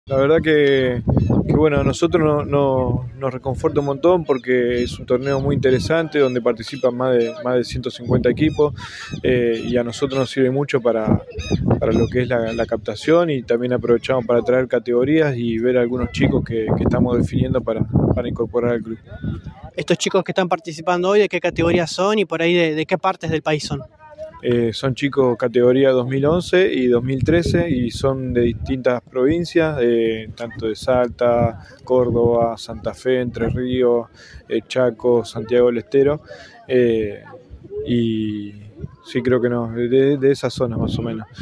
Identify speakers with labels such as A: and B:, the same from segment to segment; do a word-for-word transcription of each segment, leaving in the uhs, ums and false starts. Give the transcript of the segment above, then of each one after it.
A: La verdad que, que bueno, a nosotros no, no, nos reconforta un montón porque es un torneo muy interesante donde participan más de, más de ciento cincuenta equipos eh, y a nosotros nos sirve mucho para, para lo que es la, la captación, y también aprovechamos para traer categorías y ver a algunos chicos que, que estamos definiendo para, para incorporar al club.
B: Estos chicos que están participando hoy, ¿de qué categorías son y por ahí de, de qué partes del país son?
A: Eh, son chicos categoría dos mil once y dos mil trece y son de distintas provincias, eh, tanto de Salta, Córdoba, Santa Fe, Entre Ríos, eh, Chaco, Santiago del Estero, eh, y sí, creo que no, de, de esa zona más o menos.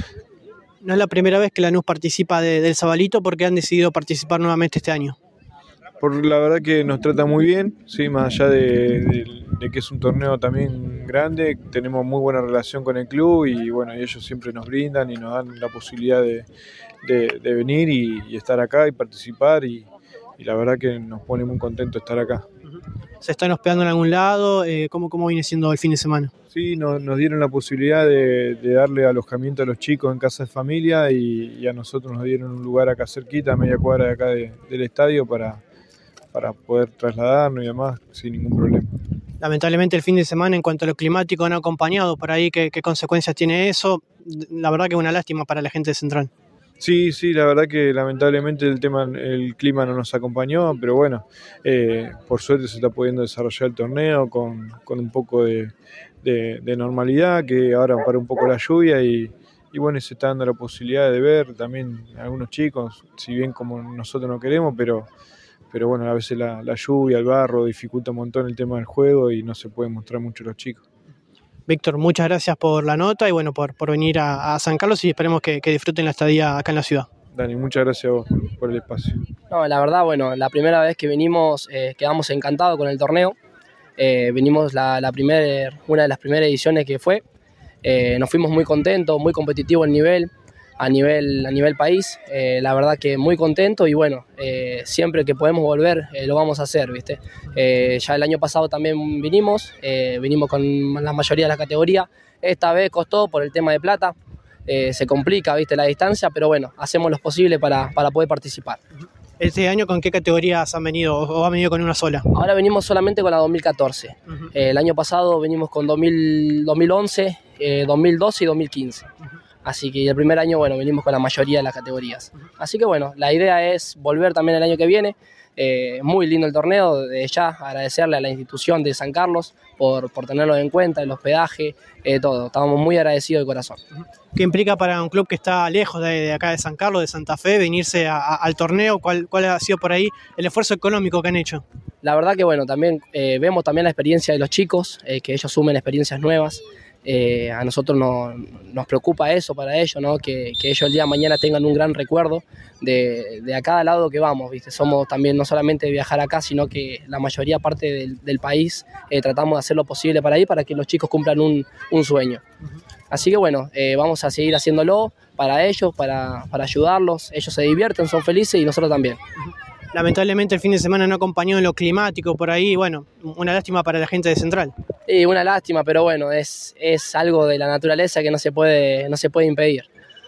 B: No es la primera vez que Lanús participa de, del Sabalito, porque han decidido participar nuevamente este año.
A: Por la verdad que nos trata muy bien, sí, más allá de, de, de que es un torneo también grande, tenemos muy buena relación con el club y bueno, ellos siempre nos brindan y nos dan la posibilidad de, de, de venir y, y estar acá y participar, y, y la verdad que nos pone muy contentos estar acá.
B: ¿Se están hospedando en algún lado? Eh, ¿cómo, ¿Cómo viene siendo el fin de semana?
A: Sí, nos, nos dieron la posibilidad de, de darle alojamiento a los chicos en casa de familia y, y a nosotros nos dieron un lugar acá cerquita, a media cuadra de acá de, del estadio, para para poder trasladarnos y demás sin ningún problema.
B: Lamentablemente el fin de semana, en cuanto a lo climático, no ha acompañado por ahí. ¿Qué, qué consecuencias tiene eso? La verdad que es una lástima para la gente de Central.
A: Sí, sí, la verdad que lamentablemente el tema, el clima no nos acompañó, pero bueno, eh, por suerte se está pudiendo desarrollar el torneo con, con un poco de, de, de normalidad, que ahora para un poco la lluvia y, y bueno, se está dando la posibilidad de ver también a algunos chicos, si bien como nosotros no queremos, pero pero bueno, a veces la, la lluvia, el barro dificulta un montón el tema del juego y no se pueden mostrar mucho los chicos.
B: Víctor, muchas gracias por la nota y bueno, por, por venir a, a San Carlos, y esperemos que, que disfruten la estadía acá en la ciudad.
A: Dani, muchas gracias a vos por el espacio.
C: No, la verdad, bueno, la primera vez que venimos eh, quedamos encantados con el torneo. Eh, venimos la, la primer, una de las primeras ediciones que fue. Eh, nos fuimos muy contentos, muy competitivo el nivel. A nivel, a nivel país, eh, la verdad que muy contento y bueno, eh, siempre que podemos volver eh, lo vamos a hacer, ¿viste? Eh, ya el año pasado también vinimos, eh, vinimos con la mayoría de las categorías, esta vez costó por el tema de plata, eh, se complica, ¿viste? La distancia, pero bueno, hacemos lo posible para, para poder participar.
B: ¿Este año con qué categorías han venido o han venido con una sola?
C: Ahora venimos solamente con la dos mil catorce, uh-huh. eh, el año pasado venimos con dos mil, dos mil once, eh, dos mil doce y dos mil quince. Uh-huh. Así que el primer año, bueno, venimos con la mayoría de las categorías. Así que bueno, la idea es volver también el año que viene. Eh, muy lindo el torneo, de ya agradecerle a la institución de San Carlos por, por tenerlo en cuenta, el hospedaje, eh, todo. Estamos muy agradecidos de corazón.
B: ¿Qué implica para un club que está lejos de, de acá de San Carlos, de Santa Fe, venirse a, a, al torneo? ¿Cuál, ¿Cuál ha sido por ahí el esfuerzo económico que han hecho?
C: La verdad que bueno, también eh, vemos también la experiencia de los chicos, eh, que ellos sumen experiencias nuevas. Eh, a nosotros no, nos preocupa eso para ellos, ¿no? que, que ellos el día de mañana tengan un gran recuerdo de, de a cada lado que vamos, ¿viste? Somos también no solamente viajar acá, sino que la mayoría parte del, del país eh, tratamos de hacer lo posible para ir, para que los chicos cumplan un, un sueño. Uh-huh. Así que bueno, eh, vamos a seguir haciéndolo para ellos, para, para ayudarlos. Ellos se divierten, son felices y nosotros también.
B: Uh-huh. Lamentablemente el fin de semana no acompañó en lo climático por ahí, bueno, una lástima para la gente de Central.
C: Sí, una lástima, pero bueno, es, es algo de la naturaleza que no se puede, no se puede impedir.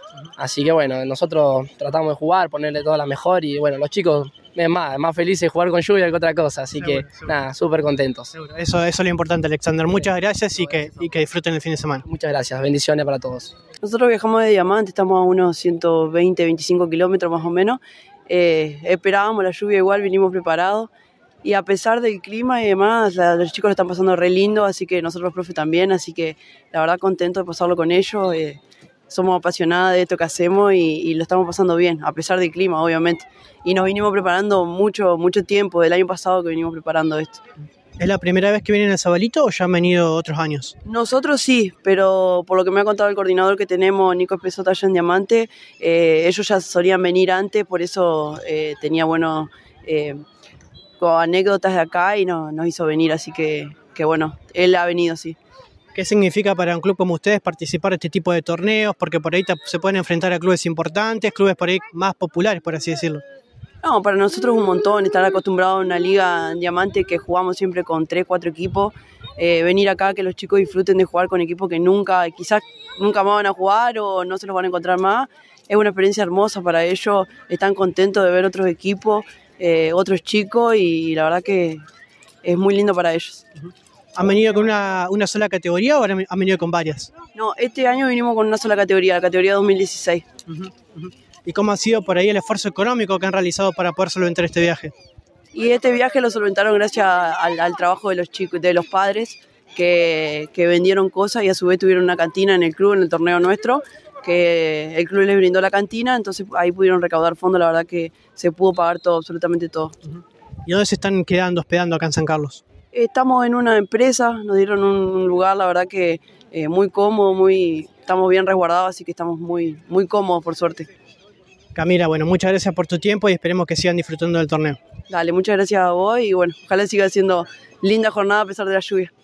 C: Así que bueno, nosotros tratamos de jugar, ponerle toda la mejor y bueno, los chicos es más, más felices jugar con lluvia que otra cosa, así seguro, que seguro. Nada, súper contentos.
B: Seguro. Eso, eso es lo importante, Alexander. Muchas gracias y que, y que disfruten el fin de semana.
C: Muchas gracias, bendiciones para todos.
D: Nosotros viajamos de Diamante, estamos a unos ciento veinte, veinticinco kilómetros más o menos. Eh, esperábamos la lluvia igual, vinimos preparados y a pesar del clima y demás, la, los chicos lo están pasando re lindo, así que nosotros los profes también, así que la verdad contento de pasarlo con ellos, eh, somos apasionadas de esto que hacemos y, y lo estamos pasando bien, a pesar del clima obviamente, y nos vinimos preparando mucho, mucho tiempo, del año pasado que venimos preparando esto.
B: ¿Es la primera vez que vienen al Sabalito o ya han venido otros años?
D: Nosotros sí, pero por lo que me ha contado el coordinador que tenemos, Nico Espesota, allá en Diamante, eh, ellos ya solían venir antes, por eso eh, tenía buenos eh, anécdotas de acá y no, nos hizo venir, así que, que bueno, él ha venido, sí.
B: ¿Qué significa para un club como ustedes participar de este tipo de torneos? Porque por ahí se pueden enfrentar a clubes importantes, clubes por ahí más populares, por así decirlo.
D: No, para nosotros es un montón, estar acostumbrados a una liga en Diamante que jugamos siempre con tres, cuatro equipos, eh, venir acá que los chicos disfruten de jugar con equipos que nunca, quizás nunca más van a jugar o no se los van a encontrar más, es una experiencia hermosa para ellos, están contentos de ver otros equipos, eh, otros chicos y la verdad que es muy lindo para ellos.
B: ¿Han venido con una, una sola categoría o han venido con varias?
D: No, este año vinimos con una sola categoría, la categoría dos mil dieciséis.
B: Uh-huh, uh-huh. ¿Y cómo ha sido por ahí el esfuerzo económico que han realizado para poder solventar este viaje?
D: Y este viaje lo solventaron gracias al, al trabajo de los chicos, de los padres que, que vendieron cosas y a su vez tuvieron una cantina en el club, en el torneo nuestro, que el club les brindó la cantina, entonces ahí pudieron recaudar fondos, la verdad que se pudo pagar todo, absolutamente todo.
B: Uh-huh. ¿Y dónde se están quedando, hospedando acá en San Carlos?
D: Estamos en una empresa, nos dieron un lugar, la verdad que eh, muy cómodo, muy, estamos bien resguardados, así que estamos muy, muy cómodos por suerte.
B: Camila, bueno, muchas gracias por tu tiempo y esperemos que sigan disfrutando del torneo.
D: Dale, muchas gracias a vos y bueno, ojalá siga siendo linda jornada a pesar de la lluvia.